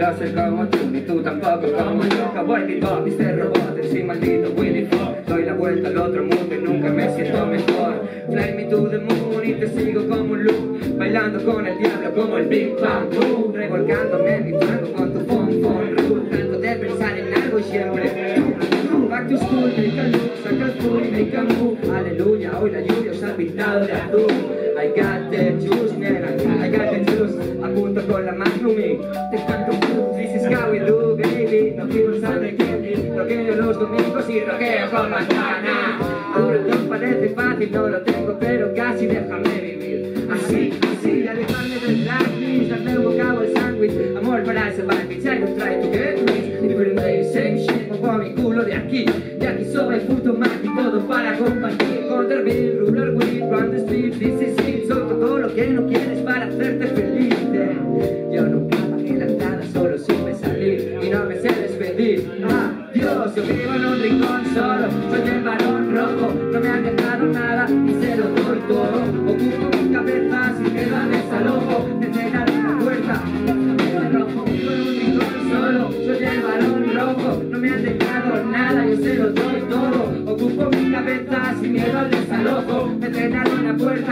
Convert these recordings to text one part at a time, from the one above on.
láser como tú, ni tú tampoco como yo. Cowboy Bebop, Mr. Robot, en sí maldito Willy Fogg. Doy la vuelta al otro mundo y nunca me siento mejor. Fly me to the moon y te sigo como un loop, bailando con el diablo como el Big Bang Boom, revolcándome en mi fango con tu fon rule, trato de pensar en algo y siempre back to school, make a look, saca el full y make a move. Aleluya, hoy la lluvia os ha pintado de azul. I got the juice, nena, I got the juice. Apunto con la Magnum y te canto blues. This is how we do, baby. No quiero saber qué, roqueo los domingos y roqueo con manzana. Ahora no parece fácil, no lo tengo, pero casi déjame vivir. Así, así, alejarme del lápiz, darme un bocado al sándwich. Amor para ese bandit, I don't try to get rich. Different days, same shit, muevo mi culo de aquí soy el puto Mac y todo para compartir. Corner bill, ruler whip, run the street, this is it. Soy todo lo que no quieres para hacerte feliz. Yo nunca pagué la entrada, solo supe salir y no me sé despedir. Dios, yo vivo en un rincón solo, soy el varón rojo. No me han dejado nada y se lo doy todo. Ocupo mi cabeza sin miedo al desalojo. Me cerraron la puerta, rojo. Vivo en un rincón solo, soy el varón rojo. No me han dejado nada, yo se lo doy todo. Ocupo mi cabeza sin miedo al desalojo. Me cerraron la puerta.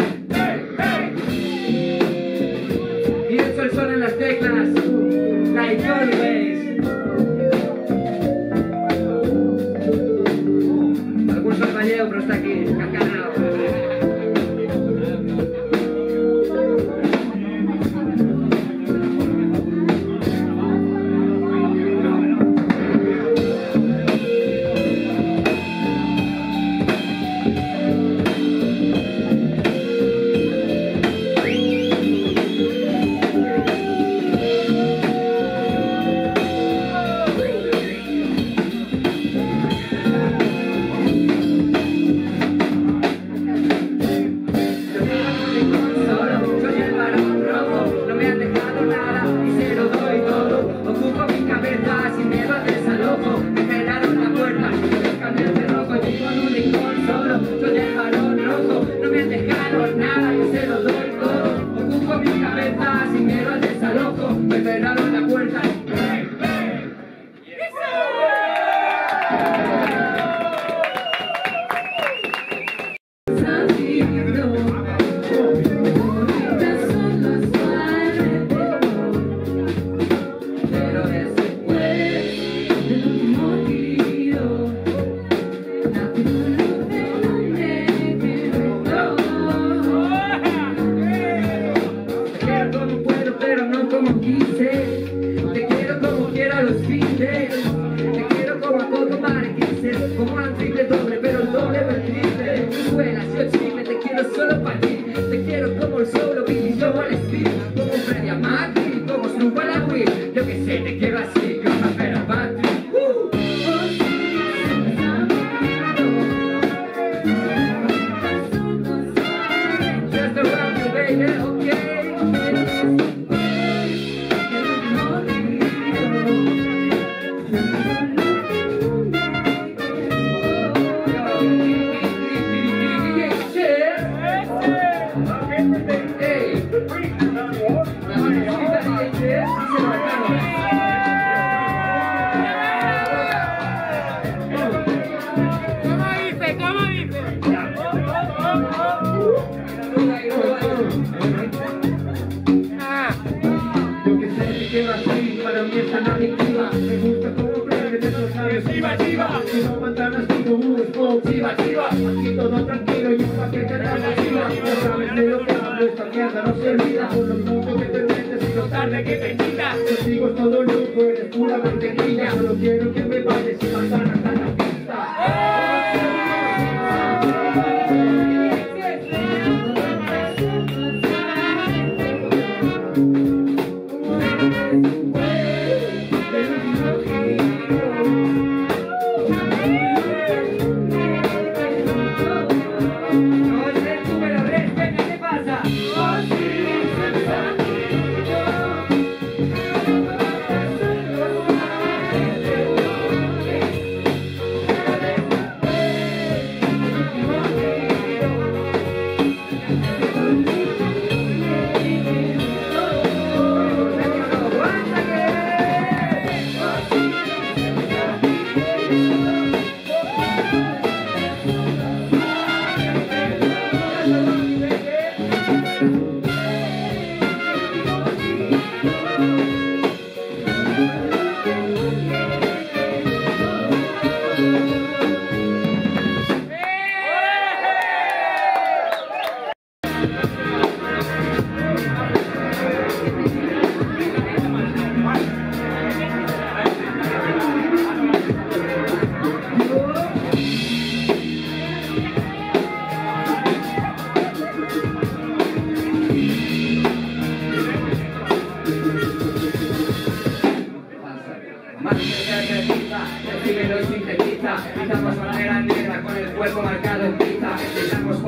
Y eso el sol en las teclas, like always. Algún sorpalleo, pero está aquí, cascanao. Aquí todo tranquilo y un paquete de arriba. No sabes de lo que hablo, esta mierda no se olvida. Por los puntos que te metes y lo tarde que te quitas. Contigo es todo lujo, eres pura mantequilla. Solo quiero que me bailes y mandar hasta la pista. No, tú me lo ves, venga, ¿qué pasa?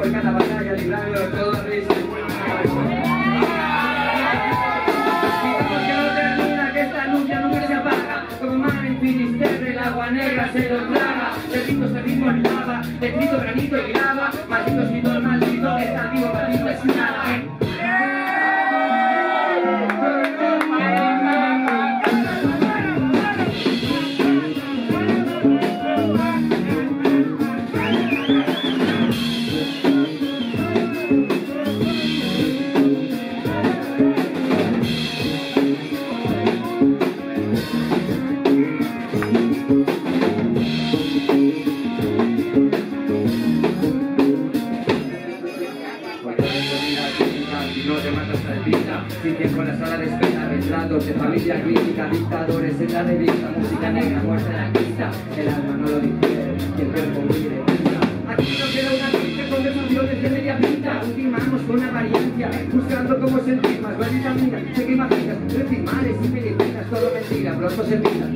por cada batalla, librando todo a risa. Digamos que no termina, que esta luz ya nunca se apaga. Como mar en Finisterre, el agua negra se lo traga. De ritmo en lava, de grito, granito y grava. Maldito escritor, maldito, está vivo, maldito es nada. Sin tiempo en la sala de espera, retratos de familia crítica, dictadores en la revista, música negra, muerte en la pista, el alma no lo digiere y el cuerpo mire. Aquí no queda una triste conversaciones de media pinta, ultimamos con apariencia, buscando cómo sentir más vitamina, sé que imaginas, recimales y Filipinas, todo mentira, pronto se pinta.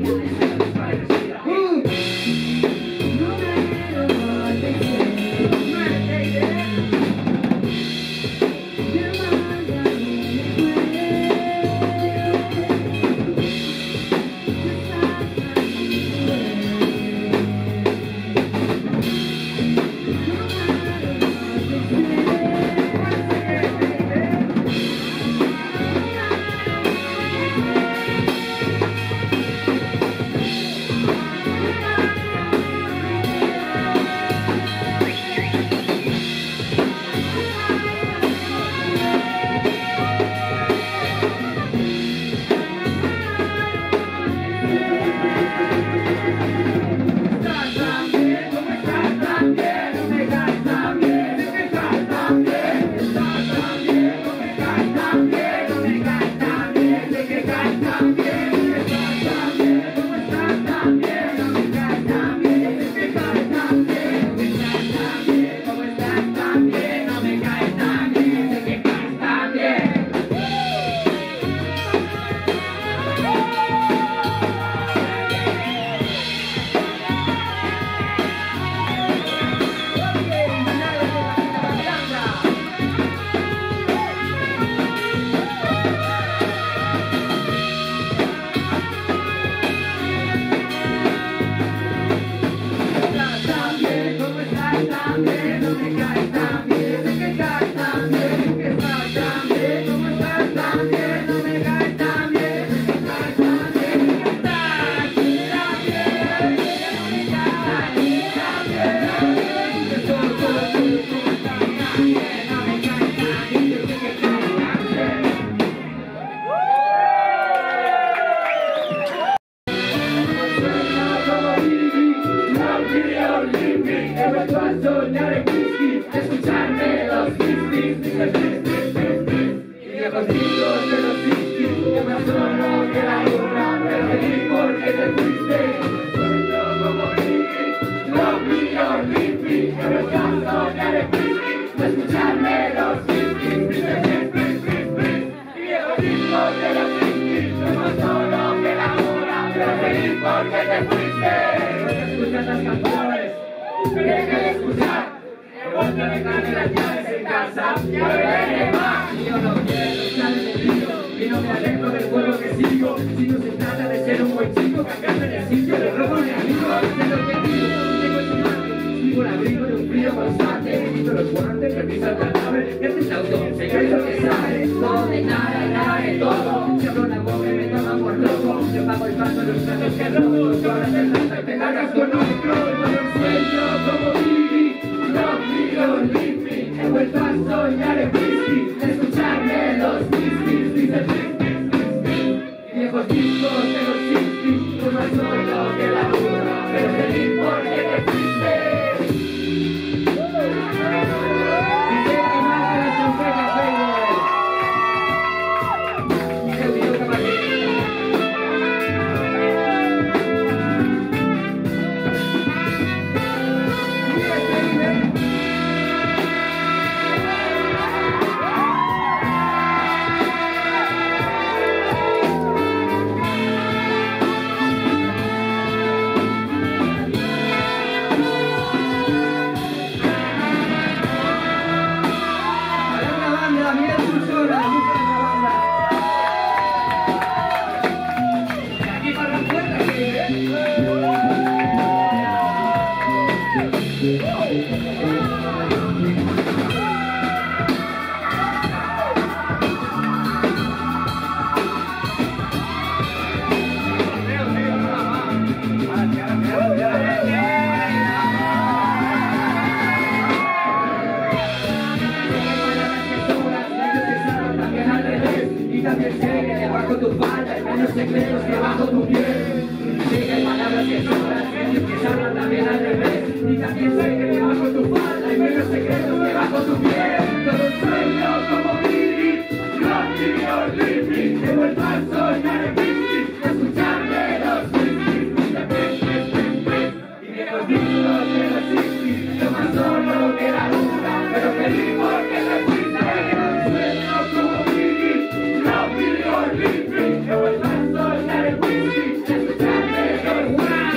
también sé que debajo tu falda hay menos secretos que bajo tu piel. Sí que hay palabras que sobran, que salgan también al revés. Y también sé que debajo tu falda hay menos secretos que bajo tu piel. Todo un sueño como Billy, Rocky o Living. He vuelto a soñar en bici, a escucharme los whisky. Y viejos discos de los 60, yo más solo que la luna, pero feliz porque me fuiste. Sueño como Billy, Rocky o Living. He vuelto a soñar en bici, a escucharme los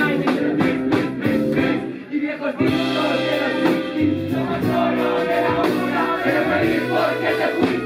whisky. Y viejos discos de los 60, yo más solo que la luna, pero feliz porque te fuiste.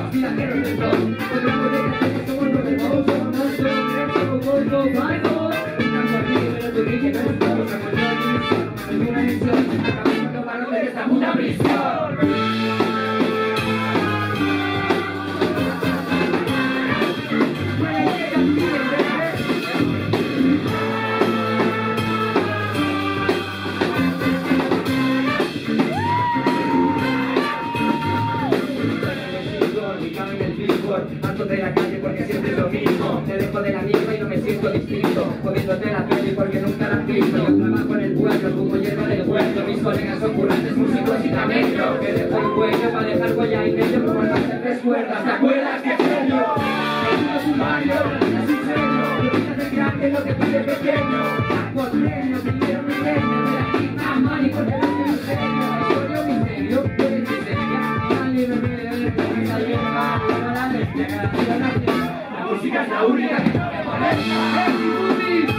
Michael. mejor. Harto de la calle porque siempre es lo mismo. Me dejo de la misma y no me siento distinto. Jodiéndote la peli porque nunca la has visto. Yo trabajo en el pueblo, como lleno del huerto. Mis colegas son currantes, músicos y talentos. Que dejo el huello para dejar huella y medio como el más de 3 cuerdas. ¿Te acuerdas que serio? Es un barrio, es un serio. Lo que hace grande no te pide pequeño. Por premio, te quiero mi premio. De la quinta mani porque no te enseño. Historia o misterio, puedes miseria. Dale, bebé, está bien, va, no la despegas. La música es la única que no me molesta. ¡Es mi movie!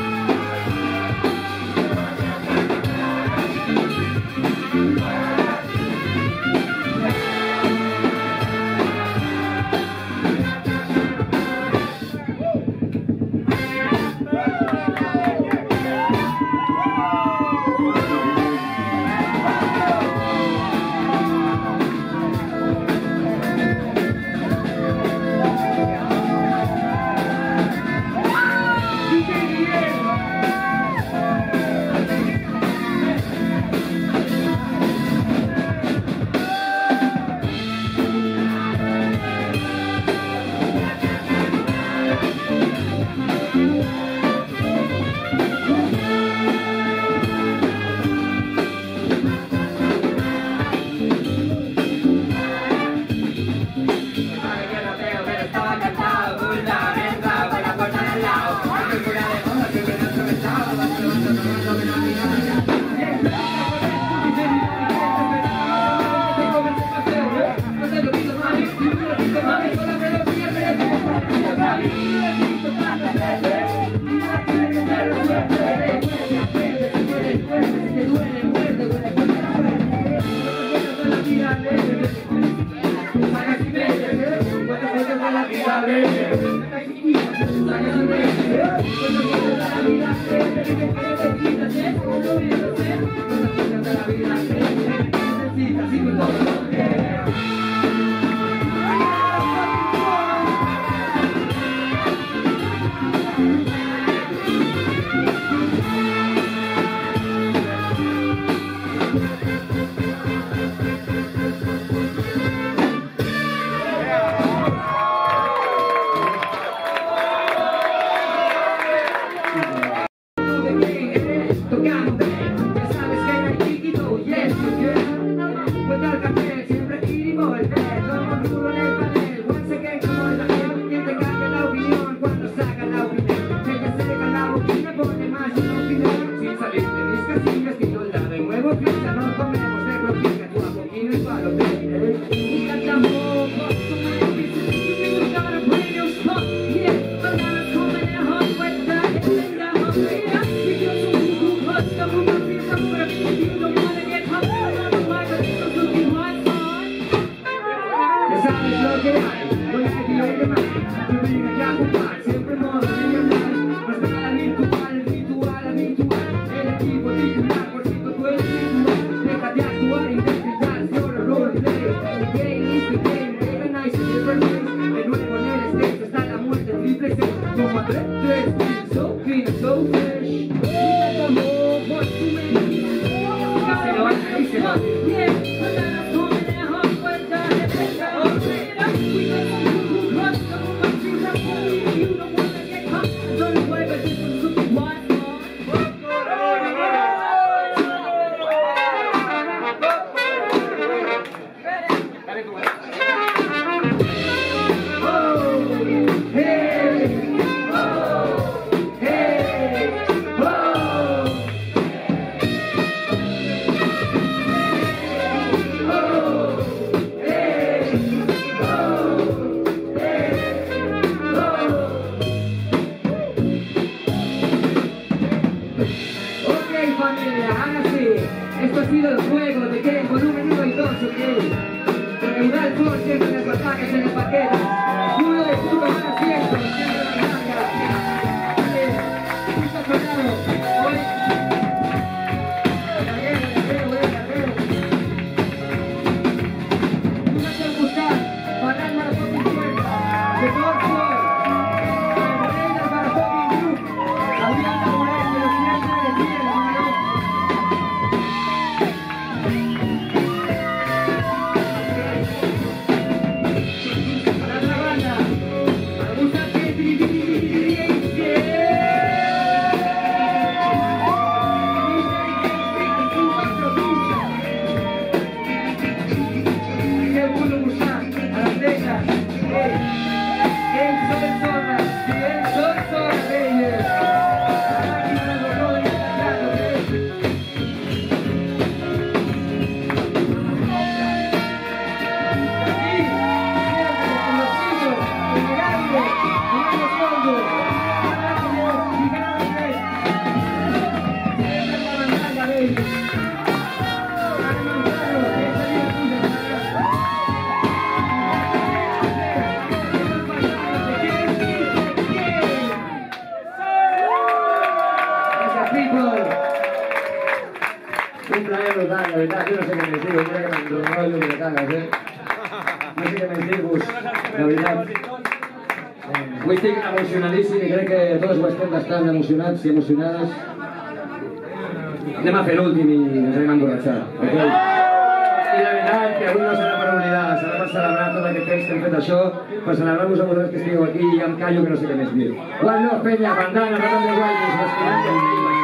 Oh, hey, oh. verdad, yo no sé qué me digo, mira que me enrollo que te cagas, no sé qué me digo, la veritat. Avui estic emocionadíssim i crec que tots ho estem bastant emocionats i emocionades. Anem a fer l'últim i ens anem a emborratxar, ok? I la veritat que avui no serà per oblidar, serà per celebrar tot aquest temps que hem fet això, per celebrar-vos a vosaltres que estigueu aquí i ja em callo que no sé què més dir. One Love, penya, bandana, Rodan de Guayos, l'esperant que ens diuen.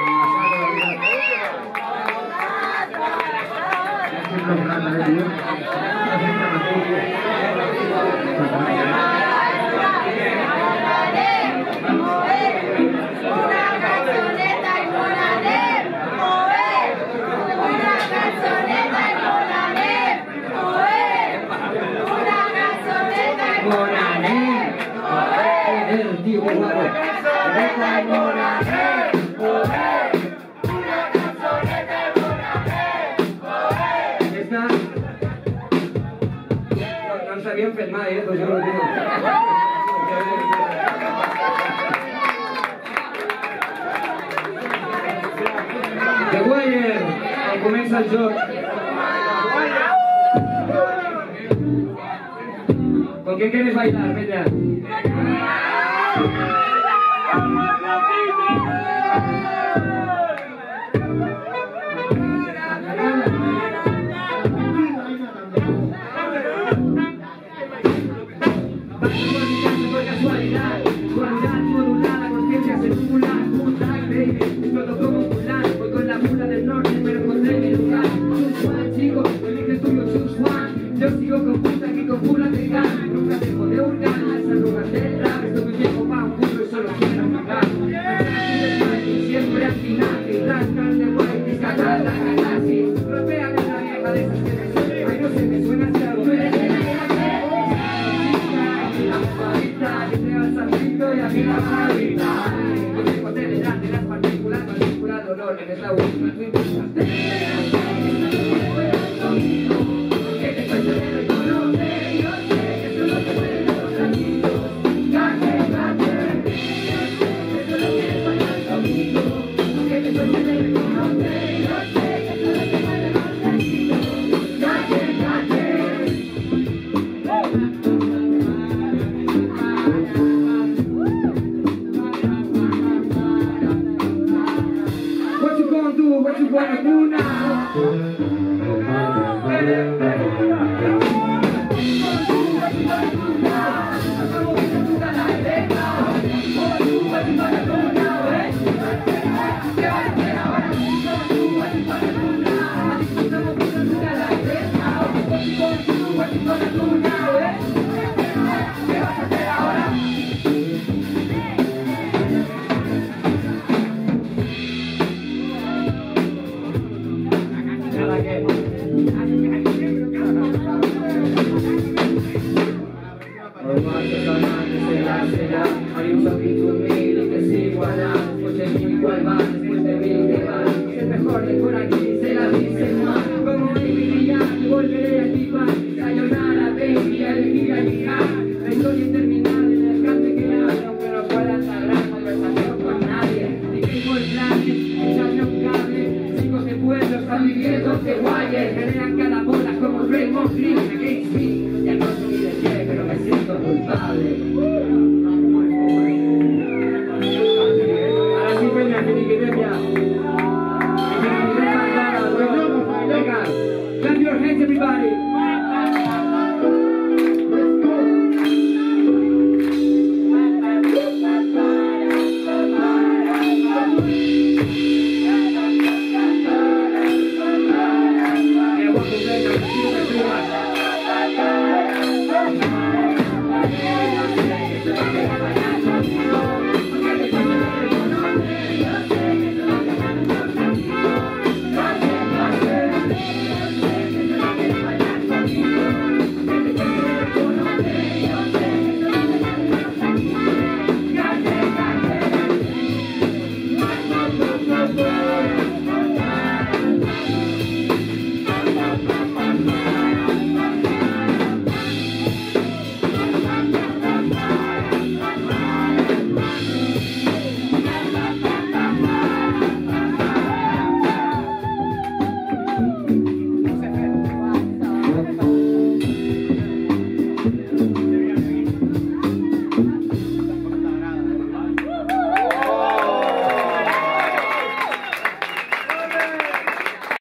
No ens havíem fet mai, doncs jo no ho dic. The Wire, on comença el joc. ¿Con quién quieres bailar, Peña? Yo sigo con puta que con pura te gana. Nunca dejo de hurgar las arrugas del rap. Esto me llevo pa' un culo y solo quiero jugar. Siempre al final y rascan de guay, descargar la galaxia. Rapea de la vieja de esas que me suena. Ay, no sé, me suena hasta tú eres de la la favorita, que te vas al grito y a mí la favorita. Yo tengo delante las partículas, dolor, eres la última, tú importas. What you wanna do now? Hay un poquito en mí y que se iguala. Después de mí igual va, después de mí que va. Es mejor de por aquí, se la dice más. Como mi vida, volveré.